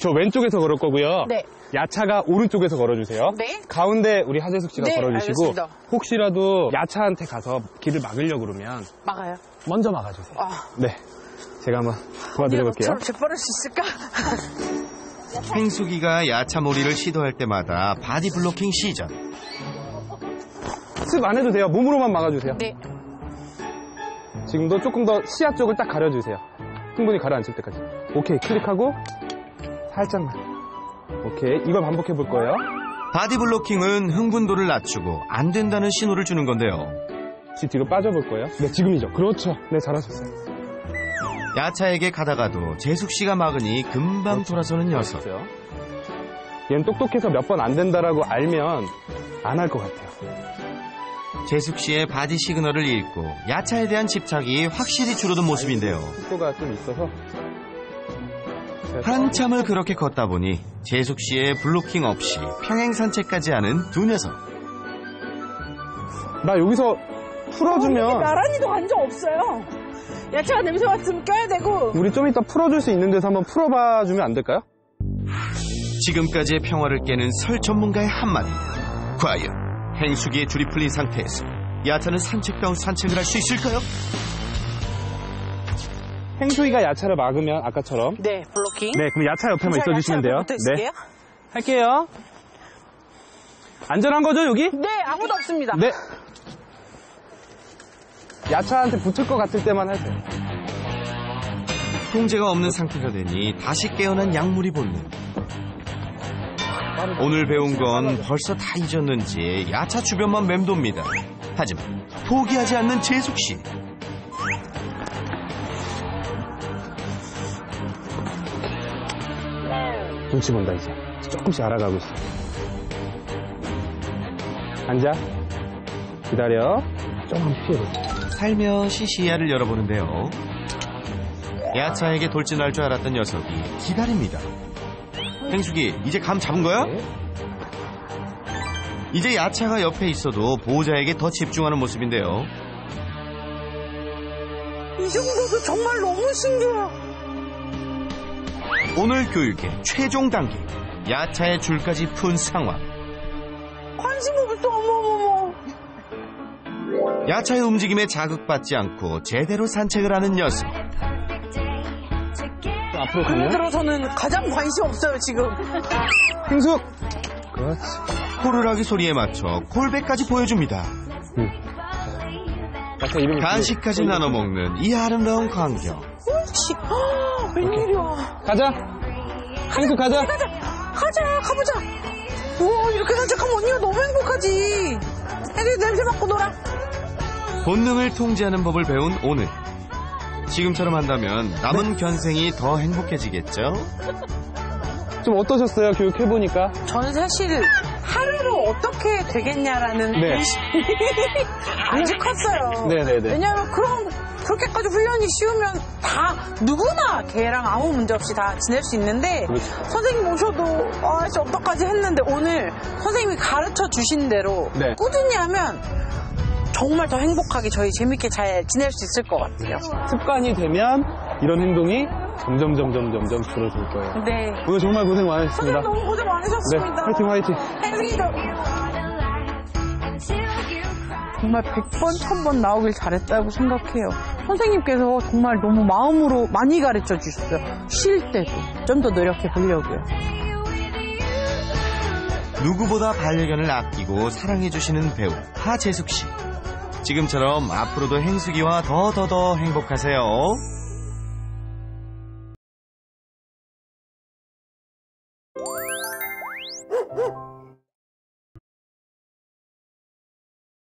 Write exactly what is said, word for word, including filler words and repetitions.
저 왼쪽에서 걸을 거고요. 네. 야차가 오른쪽에서 걸어주세요. 네. 가운데 우리 하재숙 씨가 네, 걸어주시고 알겠습니다. 혹시라도 야차한테 가서 길을 막으려고 그러면 막아요. 먼저 막아주세요. 아. 네. 제가 한번 도와드려볼게요. 저를 재빠를 수 있을까? 행숙이가 야차몰이를 시도할 때마다 바디 블로킹 시전. 습 안 해도 돼요. 몸으로만 막아주세요. 네. 지금도 조금 더 시야 쪽을 딱 가려주세요. 충분히 가라앉을 때까지. 오케이, 클릭하고 살짝만. 오케이, 이걸 반복해 볼 거예요. 바디 블로킹은 흥분도를 낮추고 안 된다는 신호를 주는 건데요. 혹시 뒤로 빠져볼 거예요. 네, 지금이죠. 그렇죠. 네, 잘하셨어요. 야차에게 가다가도 재숙 씨가 막으니 금방 돌아서는 녀석. 얘는 똑똑해서 몇 번 안 된다라고 알면 안 할 것 같아요. 재숙 씨의 바디 시그널을 읽고 야차에 대한 집착이 확실히 줄어든 모습인데요. 속도가 좀 있어서 한참을 그렇게 걷다 보니 재숙 씨의 블로킹 없이 평행 산책까지 하는 두 녀석. 나 여기서 풀어주면 나란히도 간 적 없어요. 야채가 냄새 맡으면 껴야 되고. 우리 좀 이따 풀어줄 수 있는 데서 한번 풀어봐 주면 안 될까요? 지금까지의 평화를 깨는 설 전문가의 한마디. 과연 행숙이의 줄이 풀린 상태에서 야차는 산책다운 산책을 할 수 있을까요? 행수이가 야차를 막으면 아까처럼 네, 블로킹. 네, 그럼 야차 옆에만 있어주시면 돼요. 네. 할게요. 안전한 거죠, 여기? 네, 아무도 없습니다. 네. 야차한테 붙을 것 같을 때만 하세요. 통제가 없는 상태가 되니 다시 깨어난 약물이 본능. 오늘 배운 건 벌써 다 잊었는지 야차 주변만 맴돕니다. 하지만 포기하지 않는 재숙 씨. 눈치 본다 이제. 조금씩 알아가고 있어. 앉아. 기다려. 조금 피해보자. 살며시 시야를 열어보는데요. 야차에게 돌진할 줄 알았던 녀석이 기다립니다. 행숙이, 이제 감 잡은 거야? 네. 이제 야차가 옆에 있어도 보호자에게 더 집중하는 모습인데요. 이 정도도 정말 너무 신기해요. 오늘 교육의 최종 단계. 야차의 줄까지 푼 상황. 관심 없어, 어머머머. 야차의 움직임에 자극받지 않고 제대로 산책을 하는 녀석. 앞으로 근래 가면 들어서는 가장 관심 없어요, 지금. 행숙. 그렇지. 호루라기 소리에 맞춰 콜백까지 보여줍니다. 응. 야차 이름이 간식까지 그- 나눠 먹는 이 아름다운 광경. 옳지. 아, 웬일이야. 가자. 행숙 가자. 가자, 가자, 가보자. 우와, 이렇게 산책하면 언니가 너무 행복하지. 애들 냄새 맡고 놀아. 본능을 통제하는 법을 배운 오늘. 지금처럼 한다면 남은 견생이 더 행복해지겠죠? 좀 어떠셨어요? 교육해보니까? 저는 사실 하루로 어떻게 되겠냐라는 네. 의심이 아주 컸어요. 네네네. 왜냐하면 그럼 그렇게까지 훈련이 쉬우면 다 누구나 걔랑 아무 문제 없이 다 지낼 수 있는데 그렇죠. 선생님 오셔도 아 진짜 어떡하지 했는데 오늘 선생님이 가르쳐 주신 대로 네. 꾸준히 하면 정말 더 행복하게 저희 재밌게 잘 지낼 수 있을 것 같아요. 습관이 되면 이런 행동이 점점 점점 점점 줄어들 거예요. 네. 오늘 정말 고생 선생님 많으셨습니다. 너무 고생 네, 많으셨습니다. 화이팅 화이팅. 행승이도 정말 백 번, 천 번 나오길 잘했다고 생각해요. 선생님께서 정말 너무 마음으로 많이 가르쳐 주셨어요. 쉴 때도 좀 더 노력해 보려고요. 누구보다 반려견을 아끼고 사랑해주시는 배우 하재숙 씨. 지금처럼 앞으로도 행숙이와 더 더 더 행복하세요. 어?